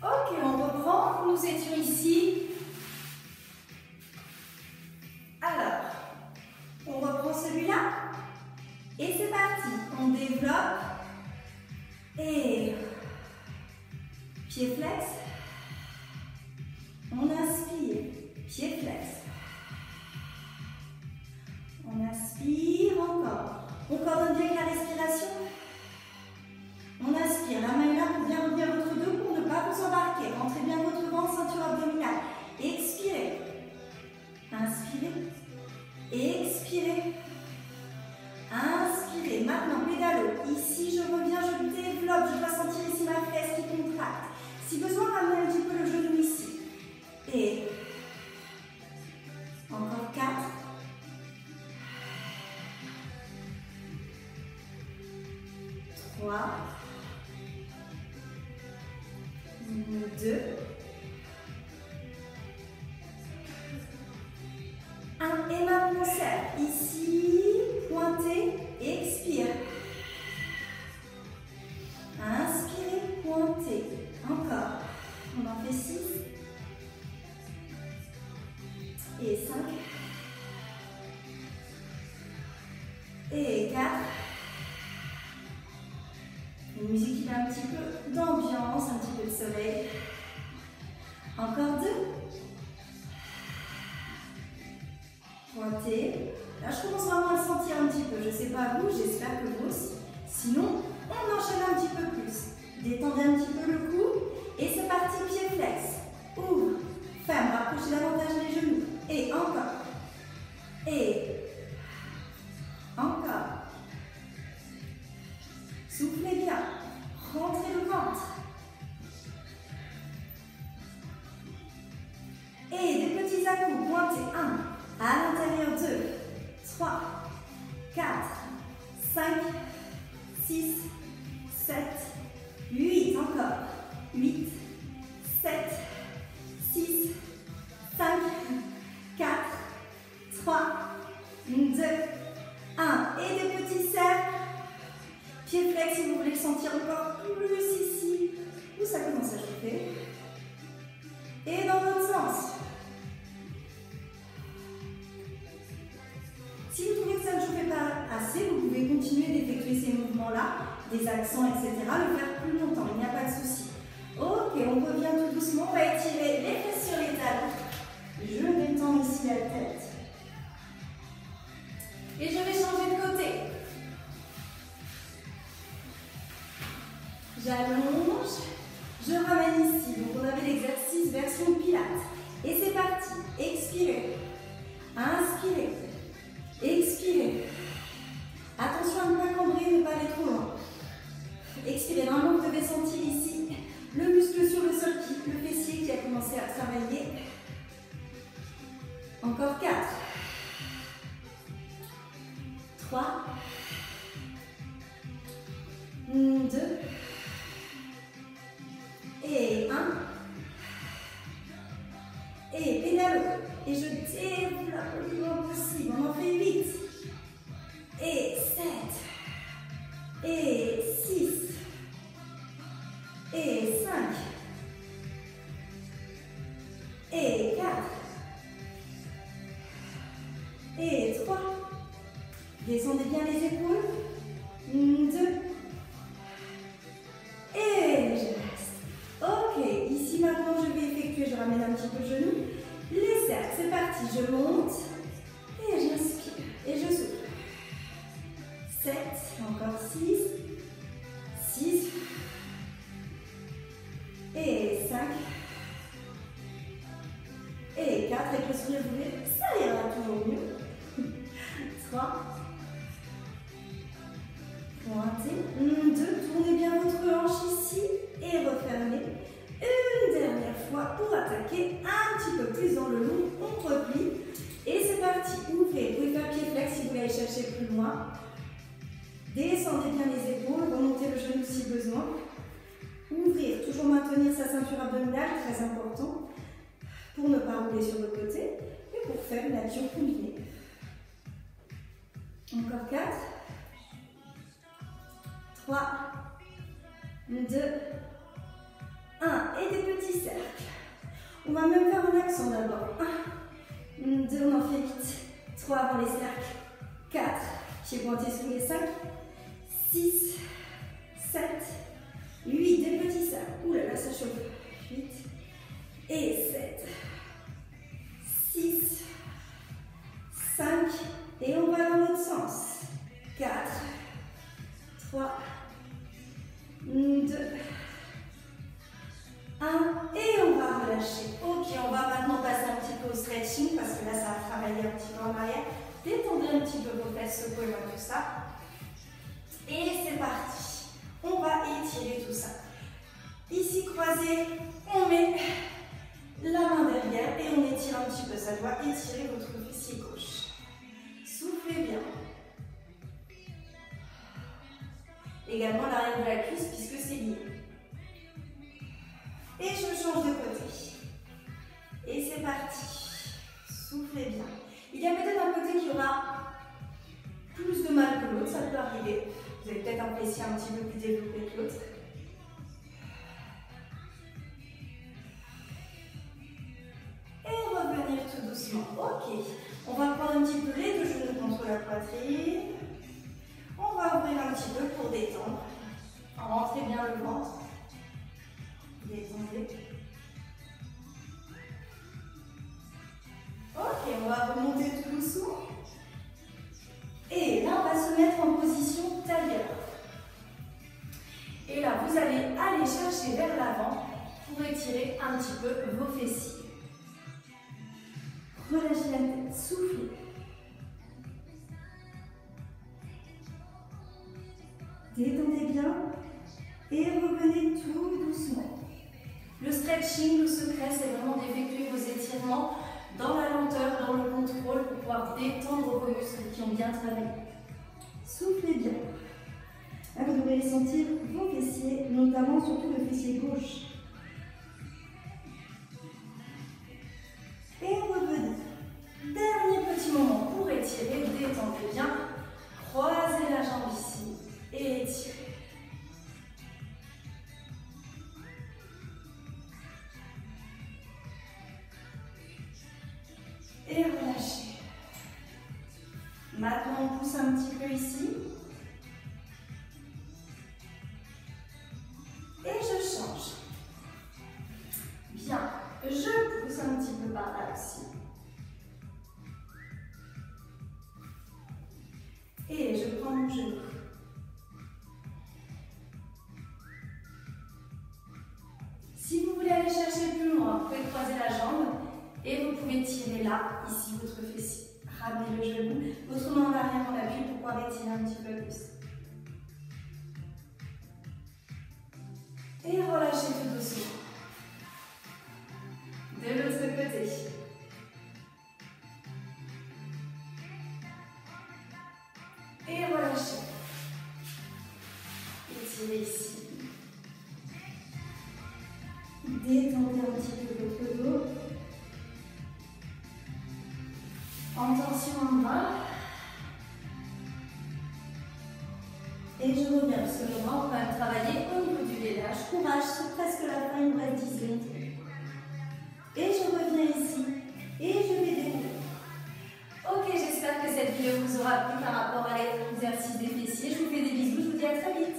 Ok, on reprend. Nous étions ici. Alors, on reprend celui-là. Et c'est parti. On développe. Et pied flex. On inspire. Pied flex. On inspire encore. On coordonne bien la respiration. On inspire. La main est là pour bien retenir votre dos pour ne pas vous embarquer. Rentrez bien votre ventre, ceinture abdominale. Expirez. Inspirez. Expirez. Inspirez. Maintenant, pédalo. Ici, je reviens, je développe. Je dois sentir ici ma fesse qui contracte. Si besoin, ramenez un petit peu le genou ici. Et encore 4. 3. 2. 1. Et maintenant, serre. Ici, pointez, expire. Inspirez, pointez. Encore. On en fait 6. Et 5. Et 4. Une musique qui met un petit peu d'ambiance, un petit peu de soleil. Encore 2. Pointez. Là, je commence vraiment à le sentir un petit peu. Je ne sais pas vous, j'espère que vous aussi. Sinon, on enchaîne un petit peu plus. Détendez un petit peu le cou. Et c'est parti, pied flex. Ouvre. Ferme, rapprochez davantage les genoux. Et encore. Et encore. Soufflez bien. Rentrez le ventre. Et des petits à-coups. Pointez. 1. À l'intérieur, 2, 3, 4, 5, 6, 7, 8. Encore. 8, 7, 6, 5, 4, 3, 2, 1. Et des petits cercles. Pied flex si vous voulez le sentir encore plus ici, où ça commence à chauffer. Et dans l'autre sens. Si vous trouvez que ça ne chauffait pas assez, vous pouvez continuer d'effectuer ces mouvements-là, des accents, etc. Le faire plus longtemps, il n'y a pas de souci. Ok, on revient tout doucement, on va étirer les fesses sur les talons. Je détends ici la tête. Et je vais changer de côté. J'allonge, je ramène ici. Donc on avait l'exercice version pilates. Et c'est parti. Expirez. Inspirez. Expirez. Attention à ne pas cambrer, ne pas aller trop loin. Expirez. Normalement, vous devez sentir ici le muscle sur le sol, le fessier qui a commencé à travailler. Encore 4. 3. 2. Et 1. Et pédalo. Et je développe le plus loin possible. On en fait 8. Et 7. Et 6. Et 5. Et 4. Et 3. Descendez bien les épaules. 2. Et je reste. Ok, ici maintenant je vais effectuer, je ramène un petit peu le genou. Les cercles, c'est parti, je monte. Et j'inspire. Et je souffle. 7, encore 6. 6. Et 5. Et 4. Avec le sourire, vous voulez, ça ira toujours mieux. 3. Pointez. 2. Tournez bien votre hanche ici. Et refermez. Une dernière fois pour attaquer un petit peu plus dans le long. On replie. Et c'est parti. Ouvrez. Vous pouvez faire pied flex si vous voulez aller chercher plus loin. Descendez bien les épaules. Remontez le genou si besoin. Ouvrir. Toujours maintenir sa ceinture abdominale. Très important. Pour ne pas rouler sur le côté. Et pour faire une action combinée. Encore 4. 3. 2. 1. Et des On va même faire un accent d'abord. 1, 2, on en fait vite. 3 avant les cercles. 4, pieds pointés sous les 5. 6, 7, 8, des petits cercles. Ouh là là, ça chauffe. 8 et 7, 6, 5, et on va dans l'autre sens. 4, 3, 2, 1, et on va relâcher. Ok, on va maintenant passer un petit peu au stretching parce que là, ça va travailler un petit peu en arrière. Détendez un petit peu vos fesses, secouez-moi tout ça. Et c'est parti. On va étirer tout ça. Ici, croisé, on met la main derrière et on étire un petit peu. Ça doit étirer votre fessier gauche. Soufflez bien. Également l'arrière de la cuisse puisque c'est lié. Et je change de côté. Et c'est parti. Soufflez bien. Il y a peut-être un côté qui aura plus de mal que l'autre, ça peut arriver. Vous avez peut-être un fessier un petit peu plus développé que l'autre. Et revenir tout doucement. Ok. On va prendre un petit peu les deux genoux contre la poitrine. On va ouvrir un petit peu pour détendre. Rentrez bien le ventre. Détendez. Ok, on va remonter tout doucement. Et là, on va se mettre en position tailleur. Et là, vous allez aller chercher vers l'avant pour étirer un petit peu vos fessiers. Relâchez la tête, soufflez. Détendez bien et revenez tout doucement. Le stretching, le secret, c'est vraiment d'effectuer vos étirements dans la lenteur, dans le contrôle pour pouvoir détendre vos muscles qui ont bien travaillé. Soufflez bien. Là, vous devrez sentir vos fessiers, notamment surtout le fessier gauche. Et revenez. Dernier petit moment pour étirer, détendez bien. Croisez la jambe ici et étirez. Et relâchez. Maintenant, on pousse un petit peu ici. Et je change. Bien. Je pousse un petit peu par là aussi. Et je prends mon genou. Si vous voulez aller chercher plus loin, vous pouvez croiser la jambe. Et vous pouvez tirer là, ici, votre fessier. Ramenez le genou, votre main en arrière en appui pour pouvoir étirer un petit peu plus. Et relâchez tout doucement. De l'autre côté. Et relâchez. Étirez ici. Détendez un petit peu votre dos. En tension en bas. Et je reviens parce que maintenant on va travailler au niveau du gainage. Courage, c'est presque la fin, il nous reste 10 secondes. Et je reviens ici. Et je vais dérouler. Ok, j'espère que cette vidéo vous aura plu par rapport à l'exercice des fessiers. Je vous fais des bisous, je vous dis à très vite.